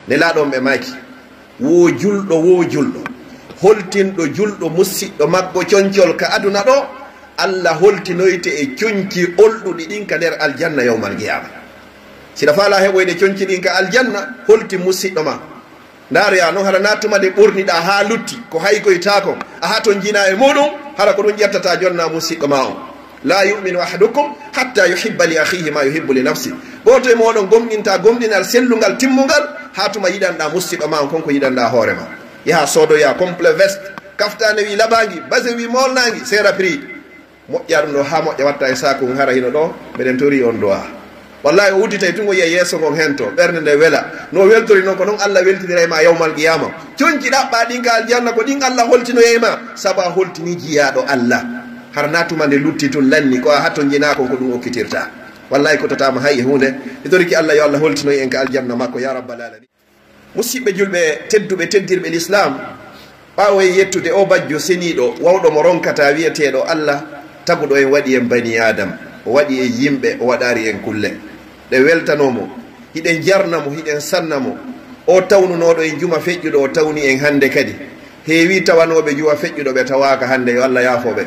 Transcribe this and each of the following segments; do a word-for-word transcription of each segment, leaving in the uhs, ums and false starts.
nelaɗon ɓe maki wo julɗo wo julɗo holtinɗo julɗo musidɗo makko coñcol ka aduna ɗo Allah holtinoyte e coñci olɗuɗi ɗin ka nder aljanna yawmal qiyama sida faala heɓoyde coñci ɗin ka aljanna holti musidɗo ma ndaroya noon hara nattuma de ɓorniɗa ha lutti ko haykoytako aha to jina e muɗum hara ko ɗum ƴettata jonna musidɗo ma on la yuminu ahadukum hatta yuhibba li akhihi ma yuhibbu li nafsi goto e moɗon gomɗinta gomɗinal sellugal timmugal ha tuma yiɗanɗa musidɗo ma on konko yiɗanɗa hoorema yaha sodoya complet veste kaftane wi laɓagi base wi molnagi sera prix moƴƴa ɗum ɗo ha moƴƴa watta e saku hara hino ɗo mbeɗen tori on dowa wallahi o udditay tungo yiya yesso gon hen to ɓerde nde wela no weltori noon ko noon Allah weltinira e ma yawmal qiyama coñci ɗaɓɓa ɗin ka aljanna ko ɗin Allah holtinoye ma saabu a holtini jiyaɗo Allah har natuma nde lutti tun lanni ko a hatto jinako ko ɗum okkitirta wallahi ko tatama hay e hunde e toriki Allah yo Allah holtinoye en ka aljanna makko ya rabbal alamin musidɓe julɓe tedduɓe teddirɓe l'islam ɓawo e yettude o bajjo seniɗo wawɗo mo ronkata wiyeteɗo Allah taguɗo en waɗi en bani adam o waɗi e yimɓe o waɗari en kulle ɗe weltanomo hiɗen jarnamo hiɗen sannamo o tawnunoɗo en juma feƴƴuɗo o tawni en hande kadi heewi tawanoɓe juma feƴƴuɗo ɓe tawaka hande yo Allah yaafoɓe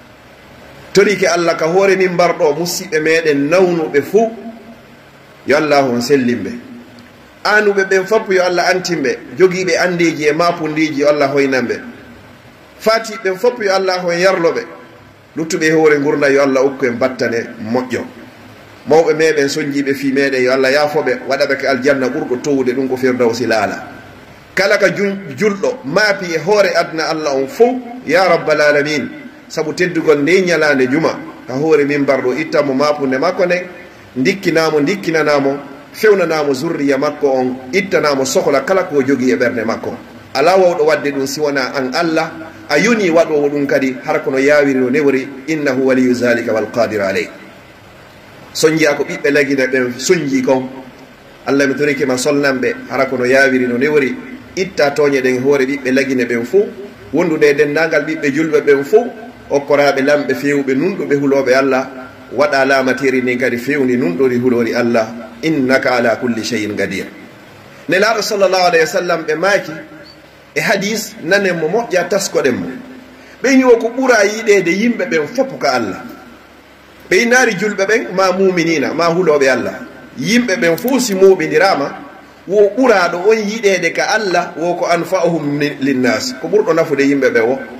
torike Allah ka hoore min mbarɗo musidɓe meɗen nawnuɓe fuu yo Allah on sellimɓe anuɓe ɓen foppu yo Allah antinɓe jogiiɓe andeji e mapundiji yo Allah hoynanɓe fati ɓen foppu yo Allah hon yarloɓe luttuɓe hoore gurda yo Allah ukku en battane moƴƴo mawɓe meɗen soñjiɓe fi meɗen yo Allah yaafoɓe waɗaɓe ko aljanna ɓurɗo towde ɗum ko firdawsi laala kala ka julɗo maapi e hoore aduna Allah on fof ya rabbal alamin sabu teddugol nde ñalande juma ka hoore min mbarɗo ittamo mapunde makko nden dikkinamo dikkinanamo fewnanamo zurriya makko on ittanamo sohla kala ko jogui e ɓerde makko ala wawɗo wadde ɗum si wona an Allah a yoni waɗowo ɗum kadi har kono yawiri no newri innahu waliyu zalika walqadiru aleyh soñjiya ko ɓiɓɓe lagine ɓen soñji kon Allah mi torikima solnanɓe hara kono yawiri no newri itta toñe ɗen hoore ɓiɓɓe lagine ɓen fo wondude dendagal ɓiɓɓe julɓe ɓen fo okkoraɓe lamɓe fewɓe nunɗuɓe huloɓe Allah waɗa lamatiri ndin kadi fewni nunɗori hulori Allah innaka ala kulli cheyin gadir nelaɗo sallllahu alayhi wa sallam ɓe maaki e hadis nanen mo moƴƴa taskoɗen mo ɓe ñiwo ko ɓuura yiɗede yimɓe ɓen fopp ka Allah ɓe innari julɓe ɓen ma muminina ma huloɓe Allah yimɓe ɓen fo si muɓidirama wo ɓuraɗo on yiɗede ka Allah wo ko anfa'uhum linnas ko ɓurɗo nafude yimɓe ɓe wo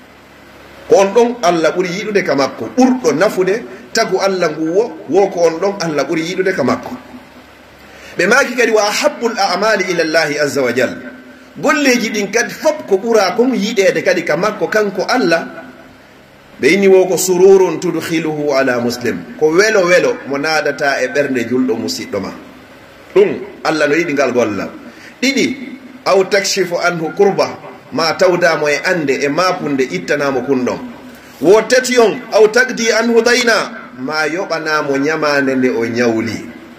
ko on ɗon Allah ɓuuri yiɗude ka makko ɓurɗo nafude tagu Allah ngu wo wo ko on ɗon Allah ɓuuri yiɗude ka makko ɓe maki kadi wa ahabbul a'mali ila llahi azza wa jal golleji ɗin kadi fop ko ɓuura kon yiɗede kadi ka makko kanko Allah ɓe inni wo ko sururun tudkhiluhu ala muslim ko welo welo mo naadata e ɓernde julɗo musidɗo ma ɗum Allah no yiɗi ngal gollal ɗiɗi aw takshifu anhu kurba ma tawdamo e ande e mapunde ittanamo kunɗon wo tati on aw tagdi anhu dayna ma yoɓanamo ñamande nde o ñawli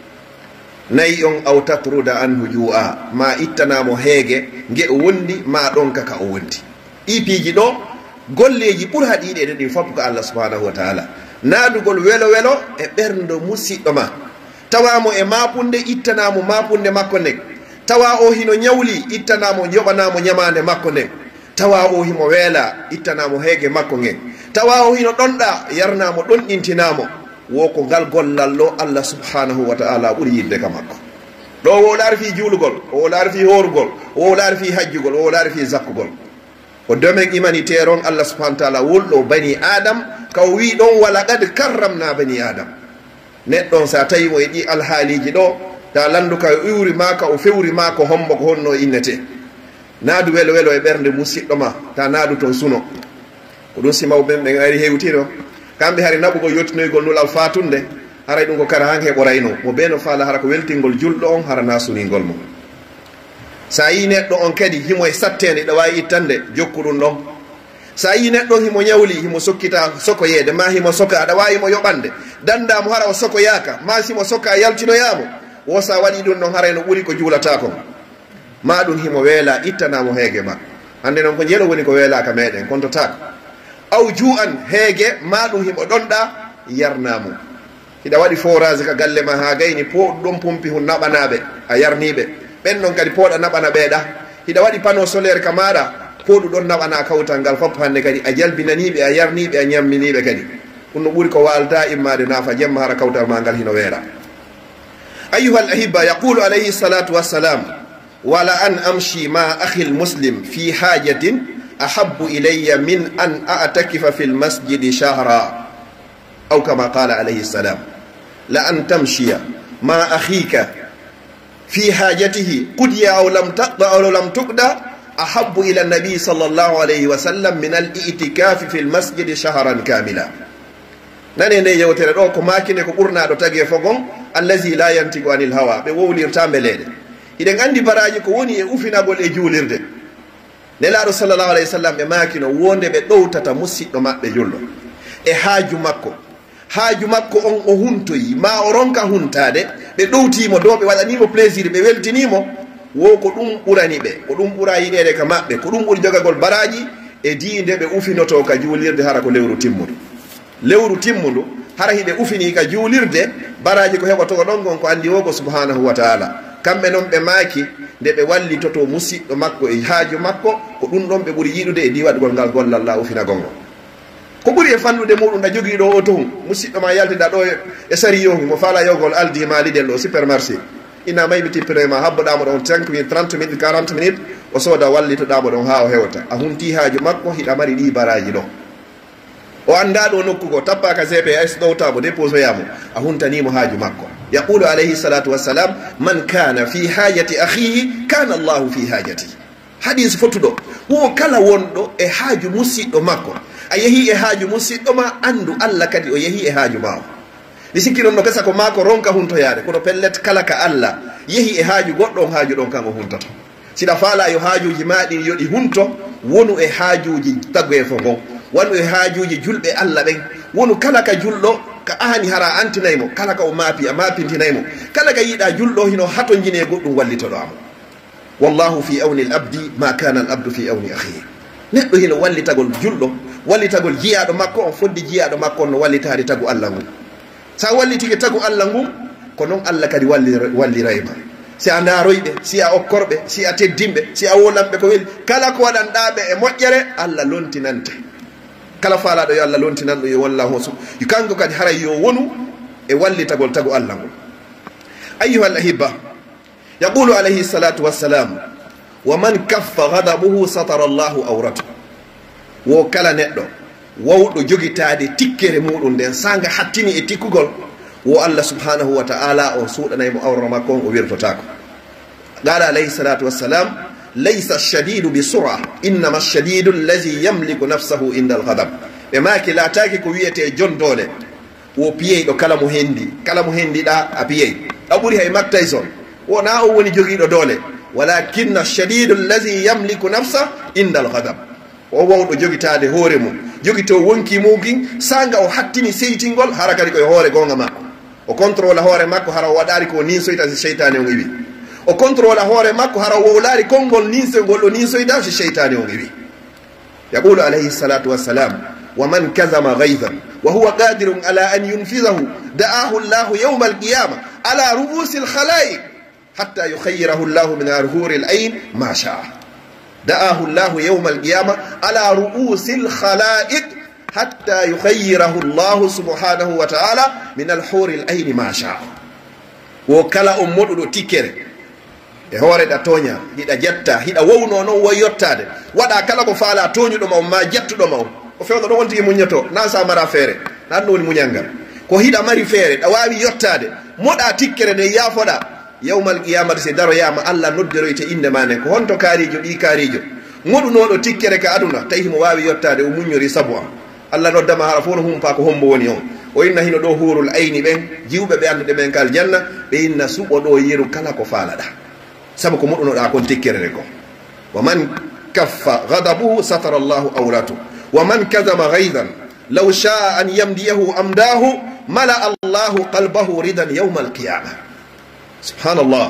nayi on aw tatruda anhu ju'a ma ittanamo heege nge o wondi ma ɗon kaka o wondi ɗi piiji ɗo golleji ɓuuri haɗiɗe ɗin fof ko Allah subhanahu wa taala naadugol welo welo e ɓerndo musidɗo ma tawamo e mapunde ittanamo mapunde makko nden tawa o hino ñawli ittanamo yoɓanamo ñamande makko nden tawa o himo weela ittanamo heege makko ngen tawa o hino ɗonɗa yarnamo ɗonɗintinamo wo ko ngal gollal ɗo Allah subhanahu wa ta'ala ɓuuri yidde ka makko ɗo wo laari fi juulugol o laari fi horugol o laari fi hajjugol o laari fi zakkugol ko domaine humanitaire on Allah subhanahu wa ta'ala wolɗo bani adam kaw wi ɗon wala qad karramna bani adam neɗɗon sa tawimo e ɗi alhaaliji ɗo ta landuka o iwri maka o fewri ma ko hombo ko honno innete naadu welo welo e ɓernde musidɗo ma ta naadu toon suno ko ɗum simawɓen ɓen ari hewtino kamɓe hari naɓugol yottinoygol nulal fatunde haray ɗum ko kara han heɓorayno mo ɓe no faala hara ko weltingol julɗo on hara nasuningol mo sa yi neɗɗo on kadi himo e sattede ɗa wawi ittande jokku ɗum ɗon sa yi neɗɗo himo ñawli himo sokkita sokoyede ma himo soka aɗa wawi mo yoɓande dandamo hara o sokoyaka ma simo soka yaltinoyamo wo sa waɗi ɗum ɗon haray no ɓuuri ko juulata kon ma ɗum himo weela ittanamo heege ma hande noon ko jeelo woni ko weelaka meɗen kontotako aw ju'an heege ma ɗum himo ɗonɗa yarnamo hiɗa waɗi forage ka galle ma ha gayni po ɗon pompi hun naɓanaɓe a yarniɓe ɓen noon kadi pooɗa naɓana ɓeeɗa hiɗa waɗi panneau solaire ka maɗa pooɗu ɗon naɓana kawtal ngal fof hannde kadi a jalbinaniɓe a yarniɓe a ñamminiɓe kadi ɗum no ɓuri ko walda immade naafa jemma hara kawtal ma ngal hino weera ayuha al ahibba yaqulu alayhi salatu wassalam wala an amshi ma ahi lmuslim fi hajatin ahabu ilayya min an atakifa fi lmasjidi shahra aw kama qala alayhi salam la an tamshiya ma akhika fi hajatihi qudiya aw lam taqda aw lam tuqda ahabu ila nabi sallallahu alayhi wa sallam min al itikafi fi lmasjidi shahran kamila nane nde yewtere ɗo ko makine ko ɓurnaɗo tagi fogon allazi la yantigu anil hawa ɓe wowlirta mbeleɗe iɗen andi baraji ko woni e ufinagol e juulirde nelaɗo sallllahu alayhi wa sallam ɓe makino wonde ɓe ɗowtata musidɗo maɓɓe julɗo e haaju makko haaju makko on o huntoyi ma o ronka huntade ɓe ɗowtimo dow ɓe waɗanimo plaisir ɓe weltinimo wo ko ɗum ɓurani ɓe ko ɗum ɓura yiɗede ka maɓɓe ko ɗum ɓuri jogagol baraji e diinde ɓe ufinoto ka juulirde hara ko lewru timmudu lewru timmudu hara hiɓe ufini ka juulirde baraji ko heɓotogo ɗon gon ko andi wogo subhanahu wa taala kamɓe noon ɓe maaki nde ɓe wallitoto musidɗo makko e haaju makko ko ɗum ɗon ɓe ɓuri yiɗude e diwaɗgol ngal gollallah ufina gongo ko ɓuri e fannude muɗum da jogiiɗo o tohum musidɗo ma yaltida ɗo e sari yohu mo faala yogol aldi maalidel ɗo supermarché ina maymi tippirema habboɗamo ɗon cinq minutes trente minutes quarante minutes o sooda wallitoɗamo ɗon ha o hewta a hunti haaju makko hiɗa mari ɗi baraji ɗo o anda ɗo nokkugo tappaka g p s ɗowtamo dépose oyamo a huntanimo haaju makko yaqulu alayhi salatu wassalam man kana fi hajati akhihi kana allahu fi hajati hadis fotuɗo wo kala wonɗo e haaju musidɗo makko a yeehi e haaju musidɗo ma andu allah kadi o yeehi e haaju ma o mi sikki noon no gasa ko mako ronka huntoyade kono pellet kala ka allah yeehi e haaju goɗɗo on haaju ɗon kan o huntoto siɗa faala yo haajuji maɗin yoɗi hunto wonu e haajuji tagwe fo ngon wonu e haajuji julɓe allah ɓen wonu kala ka julɗo ka ahani hara antinaymo kala ka o maapi a maapintinaymo kala ka yiiɗa julɗo hino hato jine goɗɗum wallitoɗo amo wallahu fi awni l abdi ma kana al abdu fi awni akhihi neɗɗo hino wallitagol julɗo wallitagol jiyaɗo makko on foddi jiyaɗo makko on no wallitade tagu allah ngun sa wallitike tagu allah ngun ko noon allah kadi wallirayma si a ndaroyɓe si a okkorɓe si a teddimɓe si a wolanɓe ko weli kala ko waɗanɗaɓe e moƴƴere allah lontinante kala faalaɗo yo allah lontinanɗo yo wallahu su kanko kadi haray yo wonu e wallitagol tagu allah ngol ayuha al ahibba yaqulu alayhi salatu wassalam wa man kaffa ghadabuhu satara allahu awratu wo kala neɗɗo wawɗo jogitade tikkere muɗum nden sanga hattini e tikkugol wo allah subhanahu wa ta'ala o suuɗanaymo awra makko on o wirtotako qala alayhi salatu wassalam laysa alshadidu bi sura innama alshadidu allazi yamliku nafsahu inda alghadab ɓe maki laataki ko wiyete jondole wo piyeyɗo kala mo hendi kala mo hendiɗa a piyey a ɓuuri hay Mike Tyson wona o woni jogiiɗo doole walakinna alshadidu allazi yamliku nafsa inda alghadab o wawɗo jogitade hoore mum jogito wonki mugin sanga o hattini seytingol hara kadi koye hoore gonga makko o contrôle hoore makko hara o waɗari ko ninsoyta si cheytane on iwi o contrôle hoore makko hara o wowlari konngol ninsogol o ninsoyta si cheytane on iwi yaqulu alayhi salatu wassalam wa man kazama gaydan wa huwa qadirun ala an yunfidahu da'ahu llahu yawma alqiyama ala ru'usi alkhalaiq hatta yukhayyirahu llahu min arhuri alayn ma sha'a دعاه الله يوم القيامة على رؤوس الخلائق حتى يخيره الله سبحانه وتعالى من الحور العين ما شاء وكلا أمود تكر هوري دا تونيا هيدا جتا هيدا وونو نو ويوتاد ودا كلا كو فالا تونيو دو ما جتو دو ما o fewdo do wonti muñato na sa mara fere nan no muñangal ko hida mari fere da wawi yottade moda tikkere de yafoda yawmal qiyamati se daro yama allah nodderoyte inde mane ko honto kaarijo ɗi kaarijo moɗunoɗo tikkere ka aduna tawi mo wawi yottade o muñori sabu am allah noddama hara fof no humpa ko hombo woni on o inna hino ɗo hurul ayni ɓen jiwɓe ɓe andude ɓen kal janna ɓe inna suɓo ɗo yeru kala ko faalaɗa sabu ko moɗunoɗa kon tikkerere ko wa man kaffa ghadabuhu satara allahu awratu wa man kadama gaydan law shaa an yamdiyahu amdahu mala allahu qalbahu ridan yawma alqiyama سبحان الله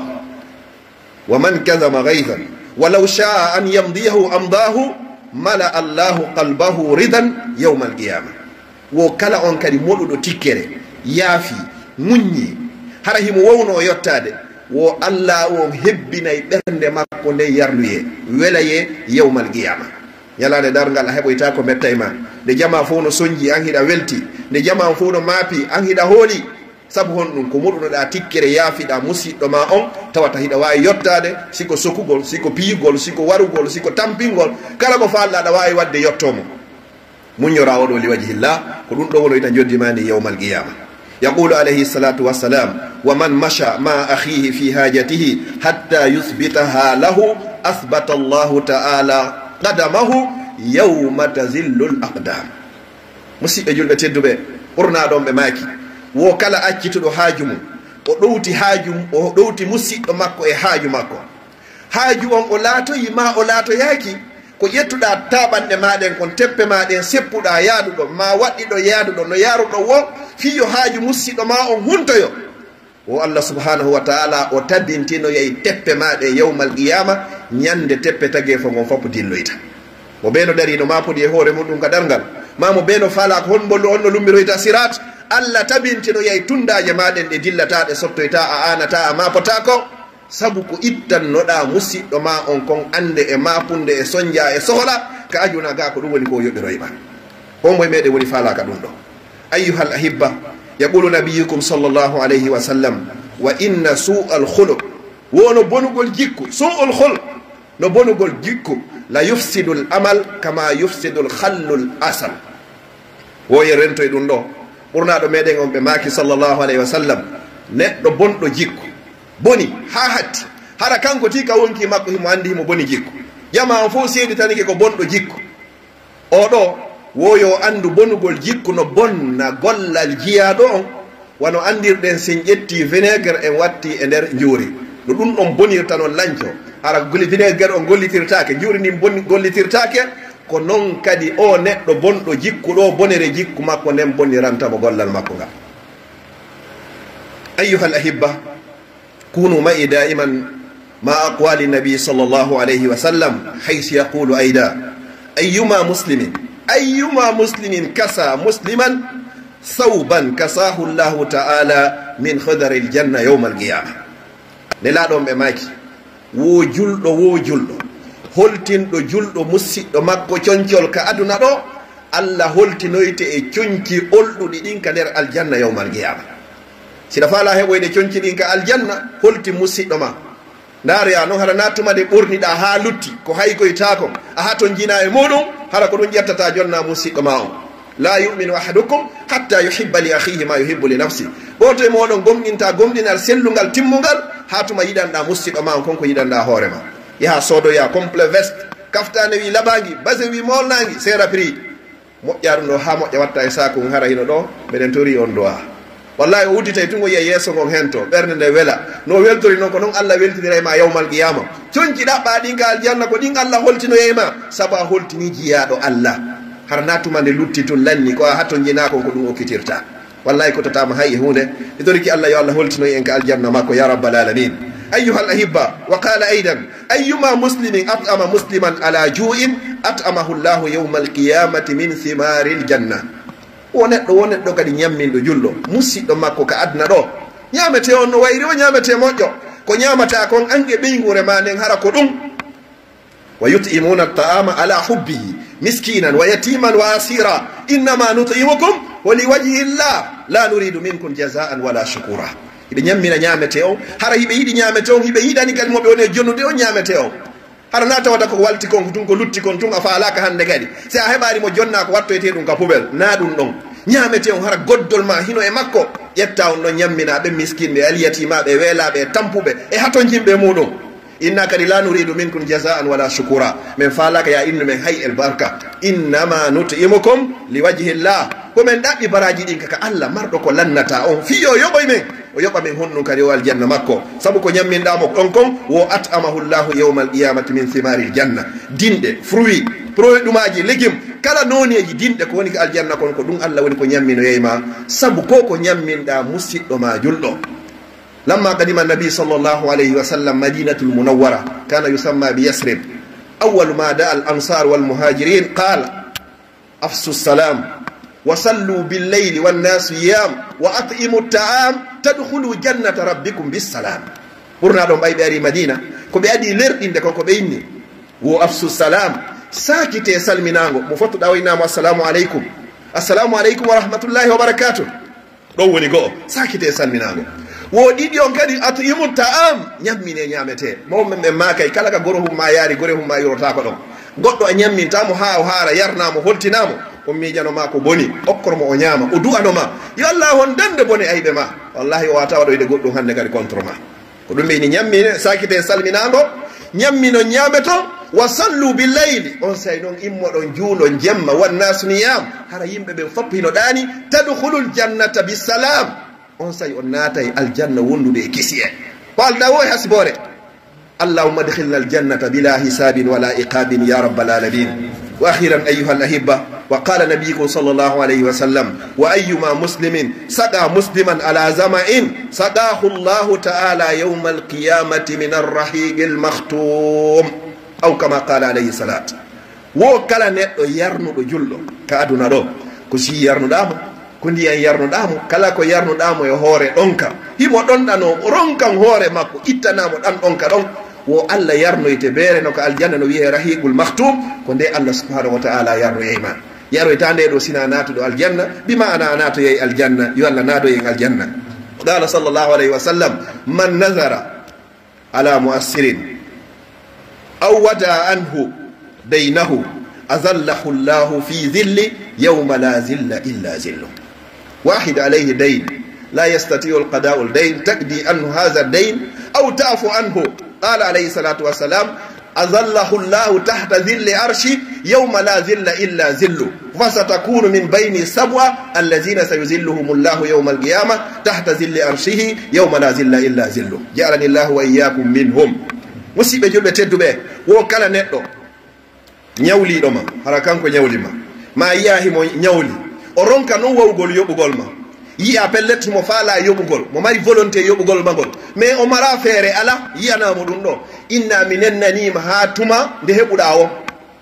ومن كذب غيظا ولو شاء أن يمضيه أمضاه ملأ الله قلبه رضا يوم القيامة وكلا أن كان مولود تكره يافي مني هرهم وونو يوتاد wo Allah o hebbinay ɓernde makko nde yarluye welaye yewmal qiyama ñalade dargal a heɓoyta ko metta e ma nde jama fof no soñji an hiɗa welti nde jama fof no maapi an hiɗa hooli sabu hon ɗum ko muɗunoɗa tikkere yaafiɗa musidɗo ma on tawata hiɗa wawi yettade siko sokugol siko piyugol siko warugol siko tampingol kala ko falɗa aɗa wawi wadde yettomo muñora oɗo li wajihillah ko ɗum ɗo wonoyta joddimani yawmal qiyama yaqulu alayhi salatu wassalam wa man masha ma akhihi fi hajatihi hatta yuthbitaha lahu athbata allahu ta'ala qadamahu yawma tazillu l aqdam musidɓe julɓe tedduɓe ɓurna ɗon ɓe maaki wo kala accituɗo haaju mum o ɗowti haaju o ɗowti musidɗo makko e haaju makko haaju on o laatoyima o laatoyaki ko ƴettuɗa taɓanɗe maɗen kon teppe maɗen seppuɗa yaaduɗo ma waɗɗiɗo yaaduɗo no yaruɗo wo fiyo haaju musidɗo ma on huntoyo o Allah subhanahu wa ta'ala o tabintino yey teppe maɗe yawmal qiyama ñande teppe tagge fo gon foppo dilloyta mo ɓeno darino mapodi e hoore muɗum ka ɗargal mamo ɓeno faala ko hon bollo on no lummiroyta sirat Allah tabintino yey tundaje maɗen ɗe dillataɗe sottoyta a anata a mapotako sabu ko ittannoɗa musidɗo ma on kon ande e mapunde e soñdia e sohla ka ajuna ga ko ɗum woni ko yoɓiroyma on moye meɗe woni falaka ɗum ɗo ayyuha al ahibba yaqulu nabiyukum sallllahu alayhi wa sallam wa inna su'a al khuluq wono bonugol jikku su'ul khuluq no bonugol jikku la yufsidu l amal kama yufsidu l khallu l asal woye rentoye ɗum ɗo ɓurnaɗo meɗen on ɓe maaki sallllahu alayhi wa sallam neɗɗo bonɗo jikku boni ha hatti hara kanko ti ka wonki makko himo andi himo boni jikku jama on fof seedi tanike ko bonɗo jikku oɗo woyo andu bonugol jikku no bonna gollal jiyaɗo on wano andirɗen sen ƴetti vinaigre en watti e nder juuri no ɗum ɗon bonirta noon lanco hara goli vinaigre on gollitirtake juuri ndin bonni gollitirtake ko noon kadi o neɗɗo bonɗo jikku ɗo bonere jikku makko nden bonnirantamo gollal makko ngal ayyuha al ahibba كونوا معي دائما مع أقوال النبي صلى الله عليه وسلم حيث يقول أيضا أيما مسلم أيما مسلم كسى مسلما ثوبا كساه الله تعالى من خضر الجنة يوم القيامة نلادهم بماكي wo julɗo wo julɗo holtinɗo julɗo musidɗo makko coñcol ka aduna ɗo Allah holtinoyte e coñci olɗuɗi ɗin ka nder aljanna yawmal qiyama sida faala heɓoyde coñci ɗin ka aljanna holti musidɗo ma ndaroya noon hara nattumade ɓurniɗa ha lutti ko haykoytako a ha ton jina e muɗum hara ko ɗum ƴettata jonna musidɗo ma on la yuminu ahadukum hatta yuhibba li akhihi ma yuhibbu li nafsi goto e moɗon gomɗinta gomɗinal sellugal timmugal ha tuma yiɗanɗa musidɗo ma on konko yiɗanɗa hoorema yaha sodoya comple veste kaftane wi laɓagi base wi molnagi sera prix moƴƴa ɗum ɗo ha moƴƴa watta e saku hara hino ɗo mbeɗen tori on dowa wallahi o udditay tungo yiya yesso ngon hen to ɓerde nde wela no weltori noon ko noon Allah weltinira e ma yawmal qiyama coñci ɗaɓɓa ɗin ka aljanna ko ɗin Allah holtinoye ma saabu a holtini jiyaɗo Allah hara natuma nde lutti tun lanni ko a hatton jinakon ko ɗum okkitirta wallahi ko tatama hay e hunde e toriki Allah yo Allah holtinoye en ka aljanna makko ya rabbal alamin أيها الأحبة وقال أيضا أيما مسلم أطعم مسلما على جوع أطعمه الله يوم القيامة من ثمار الجنة woneddo woneddo kadi nyammindo jullo musiddo makko ka adna do nyamete on no wayri o nyamete moƴƴo ko nyamata kon ange beygure ma nden hara ko dum wa yut'imuna at-ta'ama ala hubbihi miskinan wa yatiman wa asira inma nut'imukum wa liwajhi llah la nuridu minkum jazaan wala shukura ibe nyammina nyamete on hara hibe yidi nyamete on hibe yidani kadi mobe woni jonnude on nyamete on hara na tawata ko walti kon tun ko lutti kon tun a faalaka hande kadi se a heɓari mo jonna ko wattoyte ɗum ka poubel na ɗum ɗon ñamete on hara goddol ma hino e makko ƴetta on ɗon ñammina ɓe miskinɓe aliyatimaɓe weelaɓe tampuɓe e haton jimɓe muɗum inna kadi la nuridu minkum jazaan wala shukura min faalaka ya innu men hay el barka innama nut'imukum liwajhi llah komin ɗaɓɓi baraji ɗin kaka Allah marɗo ko lannata on fiyo yoɓoy men o yoɓa min honɗum kadi o aljanna makko saabu ko ñamminɗamo ɗon kon wo at'amahu llahu yawma alqiyamati min thimari ljanna dinɗe fruit produit ɗumaji légume kala noneji dinɗe ko woni ko aljanna kon ko ɗum Allah woni ko ñamminoyeyma saabu ko ko ñamminɗa musidɗo ma julɗo lamma qadima annabi sallllahu alayhi wa sallam madinatu lmunawwara kana yusamma bi yasrib awalu ma da al ansar walmuhajirin qala afsu salam وصلوا بالليل والناس يام وأطعموا الطعام تدخلوا جنة ربكم بالسلام ɓurna ɗon ɓay ɓe ari madina ko ɓe adi lerɗinde konko ɓe inni wo afsu salam sakite salminago mo fottuɗa waynamo assalamu aleykum assalamu aleykum wa rahmatullahi wa barakatuh ɗon woni go'o sakite salminago wo ɗiɗi on kadi atimu ta'am ñammine ñamete mawmen ɓe makay kala ka goro humma yaari gore humma yorotako ɗon goɗɗo a ñammintamo ha o haara yarnamo holtinamo o miijanoma ko boni okkormo o ñaama o du'anoma yo allah hon dande bone ayɓe ma wallahi o wata waɗoyde goɗɗum hande kadi contre ma ko ɗum ɓeyni ñammine sakite salminago ñammino ñaame ton wa sallu billayli on say noon immoɗon juulo jemma wannasu niyam hara yimɓe ɓen fopp hino ɗaani tadkhulul jannata bisalam on say on naatay aljanna wondude e kisi en ko alda wo e hasibore allahumma adkhilna aljannata bila hisabin wala iqabin ya rabbal alamin wa akhiran ayuha alahibba wa qala nabiyukum sallallahu alayhi wa sallam wa ayyuma muslimin saqa musliman ala zama'in saqahu allahu ta'ala yawma alqiyamati min arrahiqi almakhtum aw kama qala alayhi salat wo kala neɗɗo yarnuɗo julɗo ka aduna ɗo ko si yarnuɗamo ko ndiyan yarnuɗamo kala ko yarnuɗamo e hoore ɗonka himo ɗonɗano ronkan hoore makko ittanamo ɗan ɗonka ɗon wo allah yarnoyte beere no ko aljanna no wiye rahiqul maktum ko nde allah subhanahu wa ta'ala yarnoyeyma yaroyta nde ɗo sina natuɗo aljanna bima ana natoyey aljanna yo allah nadoyen aljanna qala sallllahu alayhi wa sallam man nazara ala muassirin aw wada anhu daynahu azallahu llahu fi zilli yawma la zilla illa zillu wahid alayhi dayn la yastatiu alqada'u aldayn taqdi anhu hadha dayn aw ta'fu anhu qala alayhi salatu wassalam azallahu llahu tahta zilli arshi yawma la zilla illa zillu fasatakunu min bayni sab'a allazina sayuzilluhum llahu yawma alqiyamah tahta zilli arshihi yawma la zilla illa zillu ja'alani llahu wa iyyakum minhum musidɓe julɓe tedduɓe wo kala neɗɗo ñawliɗo ma hara kanko ñawlima ma yiyahimo ñawli o ronka noon wawgol yoɓugol ma yiya pellet mo faala yoɓugol mo mari volonté yoɓugol magol mais o mara feere ala yiyanamo ɗum ɗo inna mi nennanima ha tuma nde heɓuɗa o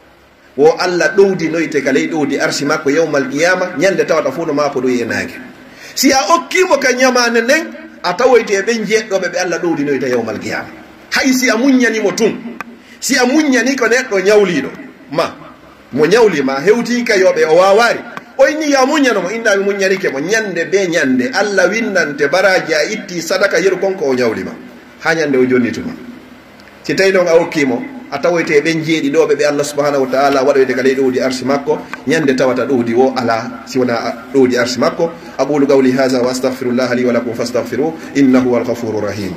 wo allah ɗowdi noyte ka ley ɗowdi arsi makko yawmal qiyama ñande tawata fuu no mapo ɗo yenage si a okkimo ka ñamane nden a tawoyte e ɓen jeeɗɗoɓe ɓe allah ɗowdi noyta yawmal qiyama hay si a muññanimo tun si a muññani ko neɗɗo ñawliɗo ma mo ñawlima hewti kayoɓe o wawari o inni ya muññanomo innami muññanike mo ñande be ñande allah winnante baraji a itti sadaka yeru konko o ñawlima ha ñande o jonnituma si tawi noon a hokkimo a tawoyte ɓen jeeɗi ɗoɓe ɓe allah subhanahu wa taala waɗoyde ka ley ɗowdi arsi makko ñande tawata ɗowdi o ala si wona ɗowdi arsi makko aqulu qawli hadha wa astaghfirullah li wa lakum fastaghfiruh innahu huwal ghafurur rahim.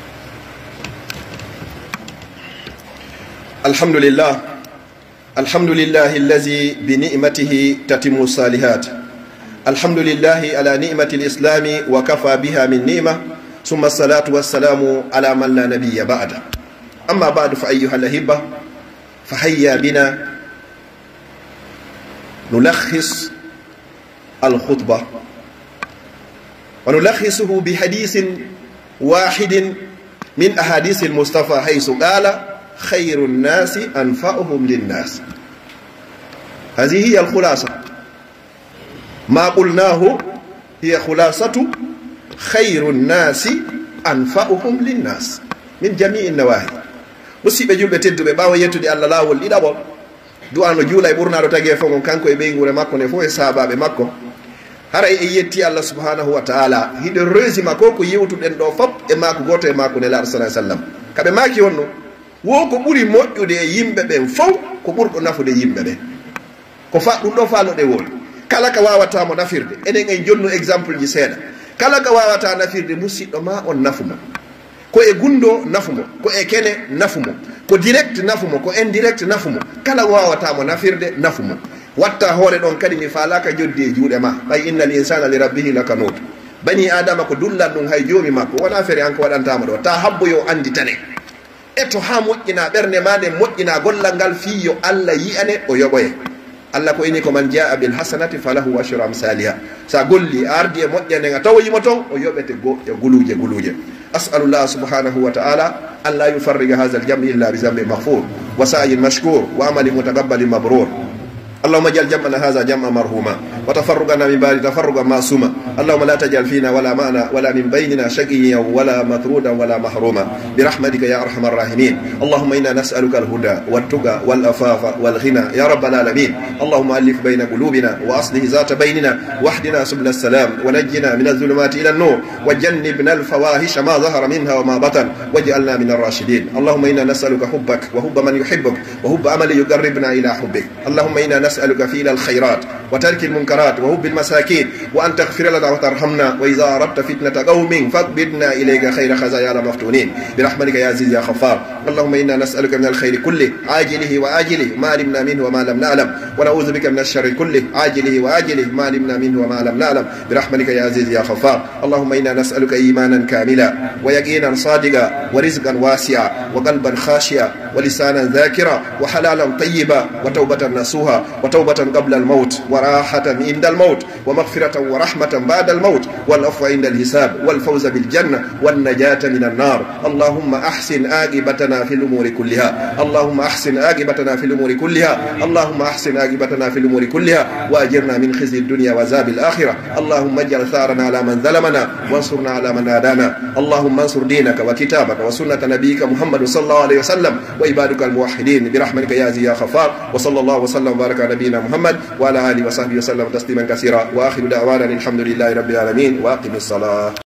الحمد لله الحمد لله الذي بنعمته تتم الصالحات الحمد لله على نعمة الإسلام وكفى بها من نعمة ثم الصلاة والسلام على من لا نبي بعد أما بعد فأيها الأحبة فهيا بنا نلخص الخطبة ونلخصه بحديث واحد من أحاديث المصطفى حيث قال خير الناس أنفعهم للناس. هذه هي الخلاصة ما قلناه هي خلاصة خير الناس أنفعهم للناس من جميع النواحي. musidɓe julɓe tedduɓe ɓawa yettude allah laawol ɗiɗaɓol du'ano juula e ɓurnaɗo tagi e fongon kanko e ɓeygure makko ne fof e saabaɓe makko hara e yetti allah subhanahu wa taala hiɗo resima ko ko yewtuɗen ɗo fop e mako goto e mako nelaɗo sa sallam kaɓe maki wonno wo ko ɓuri moƴƴude e yimɓe ɓen fof ko ɓurɗo nafude yimɓe ɓen ko fa ɗum ɗo falloɗe wol kala ka wawatamo nafirde enen en jonnu exemple ji seeɗa kala ka wawata nafirde musidɗo ma on nafumo ko e gundo nafumo ko e kene nafumo ko direct nafumo ko indirect nafumo kala wawatamo nafirde nafumo watta hoore ɗon kadi mi falaka joddi e juuɗe ma ɓay innal insana li rabbihi lakanut bani adama ko dullat ɗum hay joomi makko wona feere hanko waɗantama ɗo ta habbo yo andi tane etto ha moƴƴina ɓernde ma nde moƴƴina gollal ngal fiyo allah yiyane o yoɓoye allah ko ini ko man jaa bil hasanati falahu ashru amsaliha sa golli a ardi e moƴƴande nga tawoyimo toon o yoɓete go e guluje guluje as'alullah subhanahu wa ta'ala an la yufarriga hadha al jam illa bi zambi maghfur wa sa'yin mashkur wa amali mutaqabbalin mabrur اللهم اجعل جمعنا هذا جمعا مرحوما وتفرقنا من بعد تفرقا معصوما اللهم لا تجعل فينا ولا معنا ولا من بيننا شقيا ولا مطرودا ولا محروما برحمتك يا ارحم الراحمين. اللهم انا نسالك الهدى والتقى والعفاف والغنى يا رب العالمين. اللهم الف بين قلوبنا واصلح ذات بيننا واهدنا سبل السلام ونجنا من الظلمات الى النور وجنبنا الفواحش ما ظهر منها وما بطن واجعلنا من الراشدين. اللهم انا نسالك حبك وحب من يحبك وحب عمل يقربنا الى حبك. اللهم انا نسالك فعل الخيرات وترك المنكرات وحب المساكين وان تغفر لنا وترحمنا واذا اردت فتنه قوم فاقبضنا اليك خير خزايا المفتونين برحمتك يا عزيز يا غفار. اللهم انا نسالك من الخير كله عاجله واجله ما علمنا منه وما لم نعلم ونعوذ بك من الشر كله عاجله واجله ما علمنا منه وما لم نعلم برحمتك يا عزيز يا غفار. اللهم انا نسالك ايمانا كاملا ويقينا صادقا ورزقا واسعا وقلبا خاشعا ولسانا ذاكرا وحلالا طيبا وتوبه نصوحا وتوبه قبل الموت وراحه عند الموت ومغفره ورحمه بعد الموت والعفو عند الحساب والفوز بالجنه والنجاه من النار. اللهم احسن عاقبتنا في الامور كلها. اللهم احسن عاقبتنا في الامور كلها. اللهم احسن عاقبتنا في الامور كلها واجرنا من خزي الدنيا وعذاب الاخره. اللهم اجعل ثارنا على من ظلمنا وانصرنا على من عادانا. اللهم انصر دينك وكتابك وسنه نبيك محمد صلى الله عليه وسلم وعبادك الموحدين برحمتك يا عزيز يا غفار. وصلى الله وسلم وبارك على نبينا محمد وعلى اله وصحبه وسلم تسليما كثيرا واخر دعوانا الحمد لله رب العالمين واقم الصلاه.